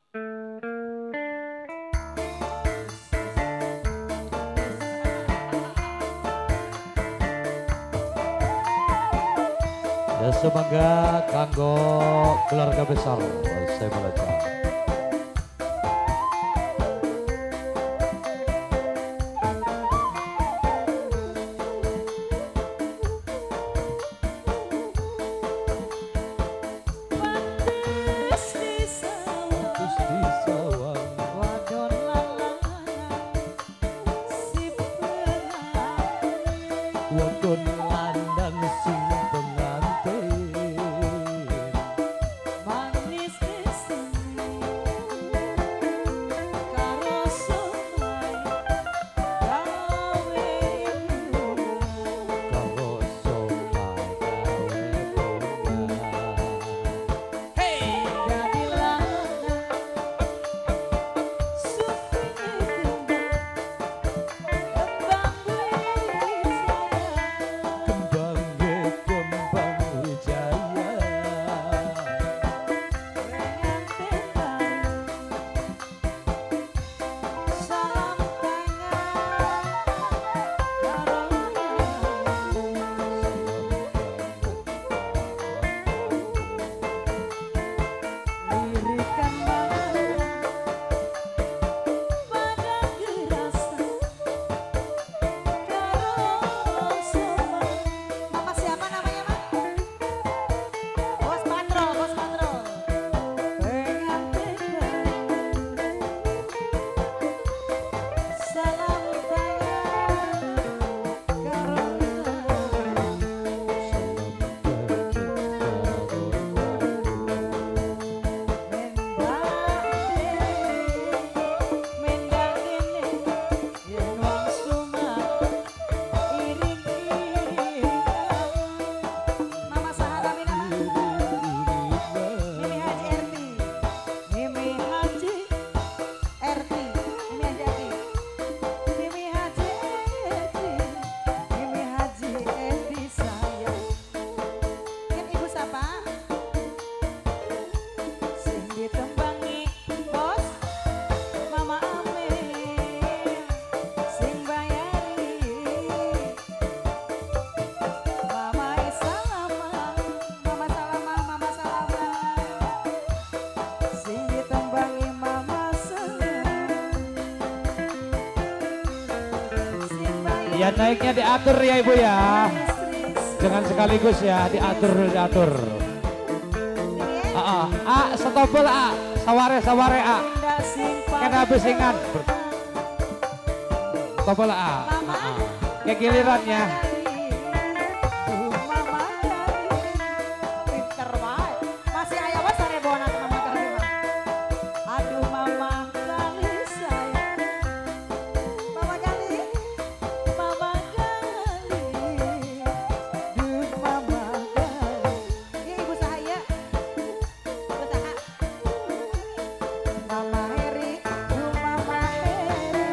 Ya semoga kanggo keluarga besar saya belajar. Wadon landang sing pengantin manis kesini karo somai gawe bunga karo somai gawe bunga. hey dadi lanang supine Kembang wijaya pengen salam lirikan pada gerasa karo somai. Mama siapa namanya, Mak? Bos Patrol, Bos Patrol. Pengen salam karo mendang dene yen wong Sumat iring-iringan. Mama saha namina, Mimi Haji Erti. Mimi Haji Erti. Mimi Haji Erti. Mimi Haji Erti sayang. Kan ibu siapa? Sing ditembangi bos Mama Amel, sing bayari Mama Salama, Mama Salama, Mama Salama, sing ditembangi Mama Sayang, sing bayari Ya naiknya diatur ya ibu ya, jangan sekaligus ya, diatur. Setopel saware kena besingan. Setopel kayak gilirannya. Mama Gali, pinter wae. Masih aya wae sareboan anak Mama Gali. Aduh Mama Gali sayang. Mama Gali. Mama Gali. Duh Mama Gali. Ini ibu saya. Ibu saha? Mama Heri. Duh Mama Heri.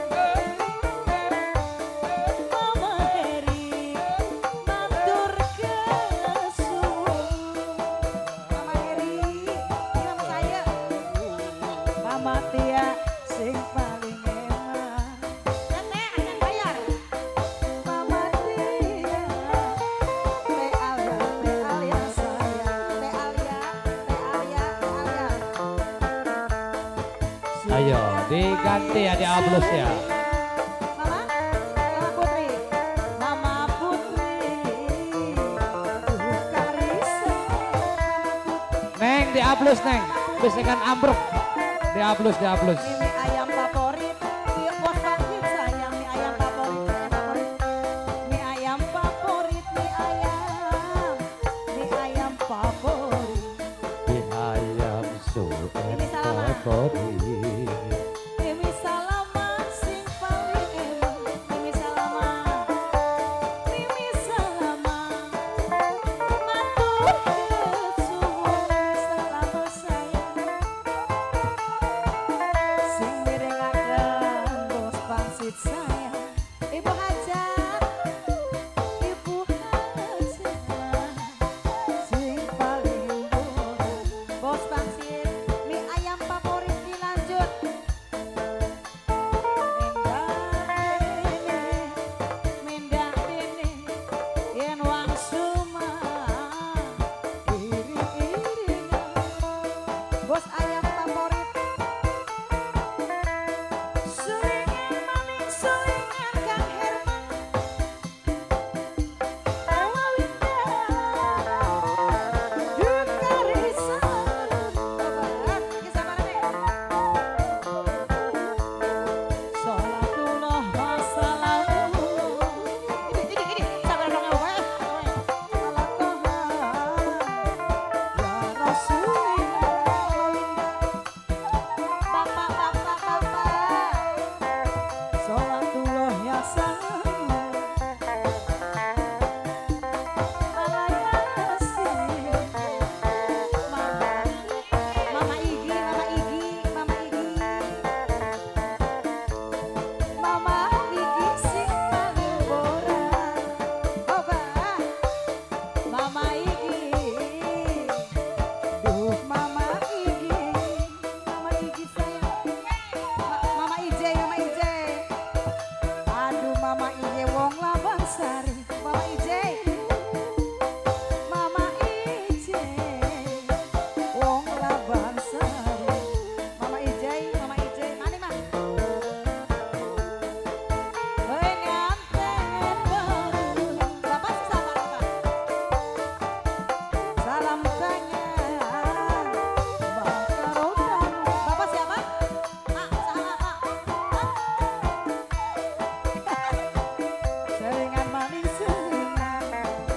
Mama Heri. Matur kesuwun. Mama Heri. Ini mama saya. Mama Tia sing paling enak. Nenek akan bayar. Mama Tia. Teh Alia sayang. Teh Alia. Ayo diganti ya, diablus ya. Mama, Mama Putri. Mama Putri. Karisa. Neng diablus neng, besingan ambruk. Diablus. Mie ayam favorit, bos bangkit sayang mie ayam favorit. Mie ayam favorit, mie ayam favorit. Di ayam Ini salah, Ma. favorit. Mimi Salama sing paling enak. Mimi Salama, Mimi Salama. Matur kesuwun Salama sayang. Sing mirengaken bos pangsit sayang. Ibu Hajat, Ibu Hajat. Sing paling boga bos pangsit mie ayam favorit. jam tangan Bakarotan. Bapak siapa? Pak, salah Pak. Selingan manis selingan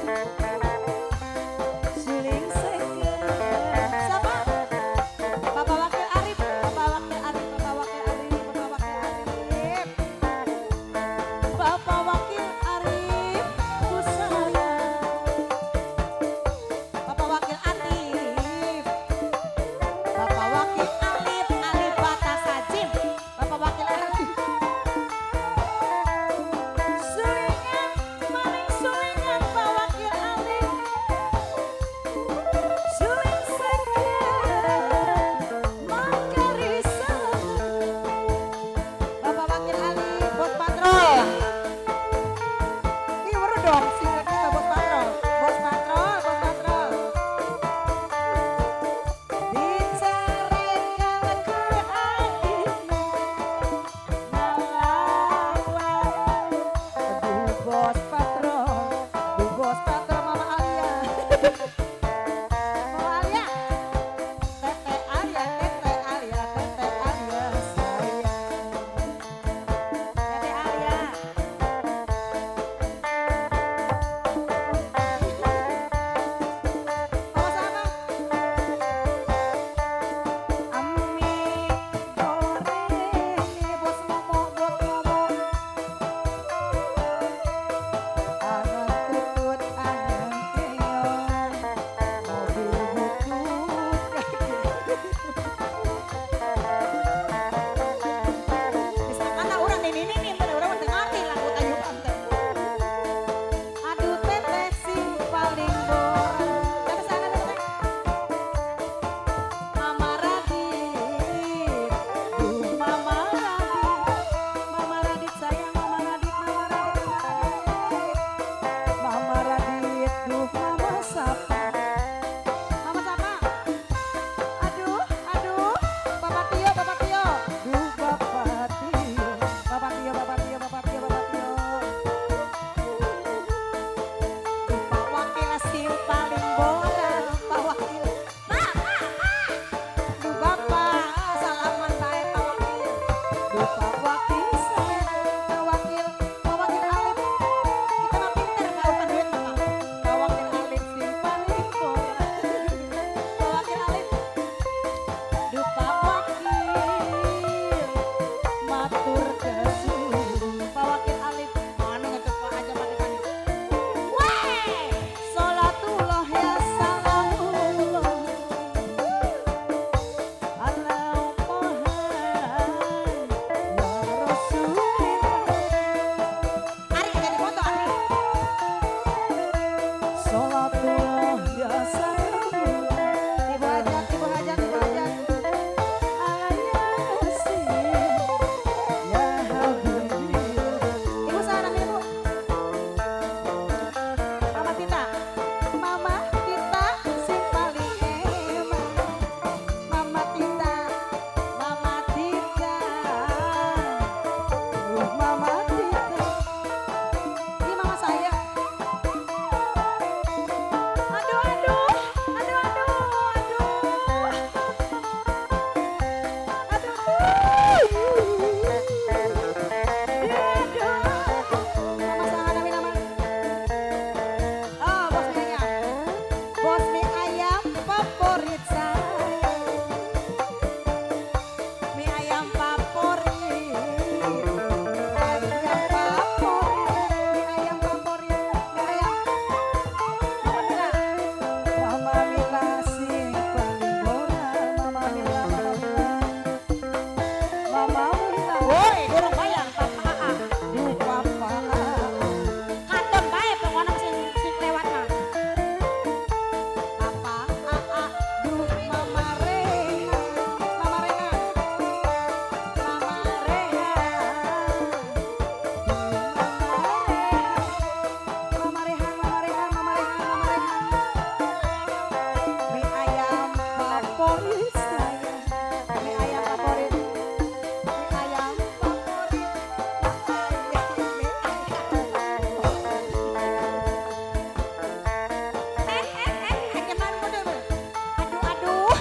Suling seger. Siapa? Bapak Wakil Arif, Bapak Wakil Arif, Bapak Wakil Arif, Bapak Wakil Arif. Bapak Wakil Arif, ku sayang. Bapak Wakil Arif.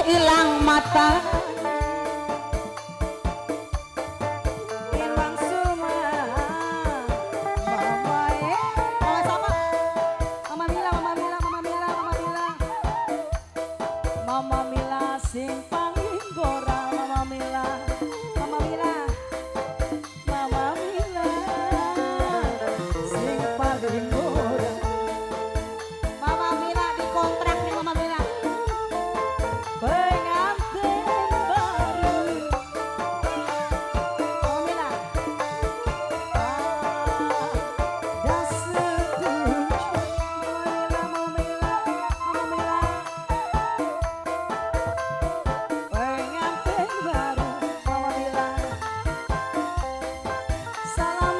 hilang mata. Mama Mila sing paling gora, Mama Mila, Mama Mila, Mama Mila sing paling gora. Mama Mila dikontrak nih Mama Mila. Pengantin baru, Mama Mila. Dah setuju, Mama Mila, Mama Mila. Pengantin baru Mama Mila. Salam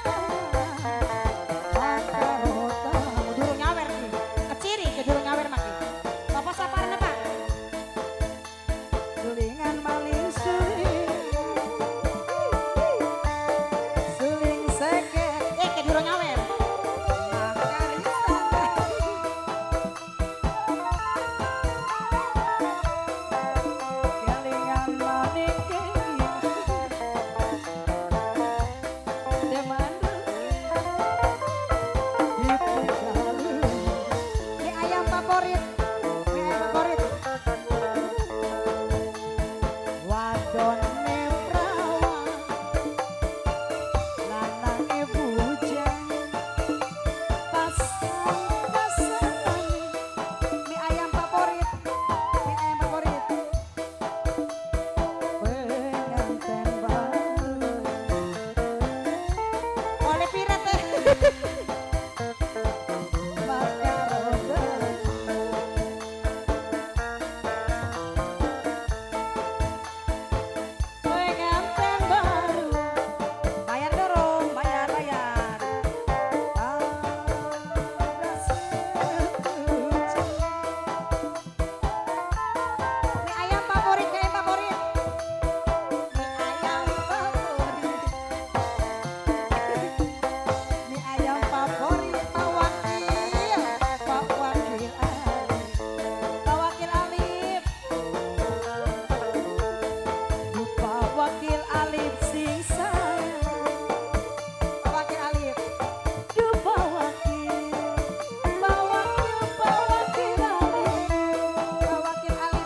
Makarota. Durung nyawer nih. Keciri ke durung nyawer makin. Bapak saparna Pak. Sulingan maling suling. Suling seket. Ke durung nyawer. Kelingan maning kenging. Demandu. Mie ayam favorit, mie ayam favorit. Wadone prawan, lanange bujang, pasang-pasangan. Mie ayam favorit, mie ayam favorit. Pengantin baru, oleh pirat teh. Makarota. Pengantin baru. Bayar dorong, bayar bayar. Ada setuju. Mie ayam favorit, mie ayam favorit. Mie ayam favorit. Mie ayam favorit Pak Wakil, Pak Wakil Alif, Pak Wakil Alif, Pak Wakil Alif sing sayang, Pak Wakil Alif, Pak Wakil, Pak Wakil, Pak Wakil Alif, Pak Wakil Alif,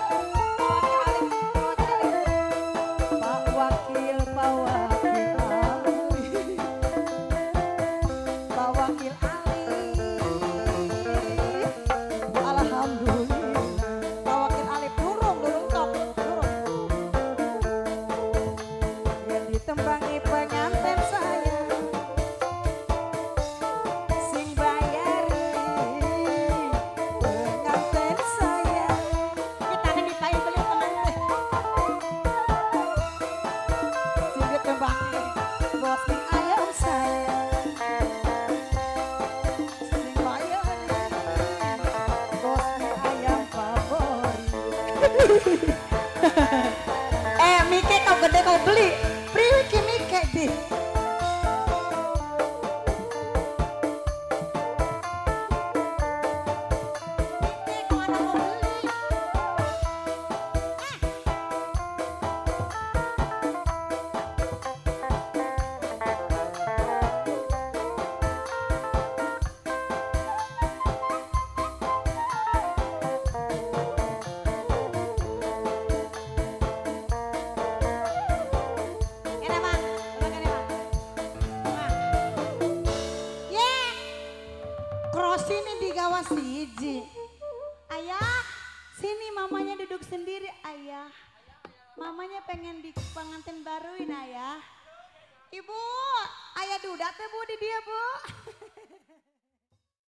Pak Wakil Alif, Pak Wakil, Pak Wakil Alif. Pak Wakil Alif, alhamdulillah. Pak Wakil Alif durung tok, durung. Yang ditembangi pengantin saya, sing bayari pengantin saya. Kita nih dipayu beli pengantin. Sing ditembangi bos mie ayam saya. Sing bayari bos mie ayam favorit. Mike kau gede kau beli. Priki Mike di. Mike kau ada mau beli. Kena Bang, coba kena Bang. Ye, cross ini digawa siji. Ayah, sini mamanya duduk sendiri ayah. Mamanya pengen di pengantin baruin ayah. Ibu, ayah duda teh bu di dia bu.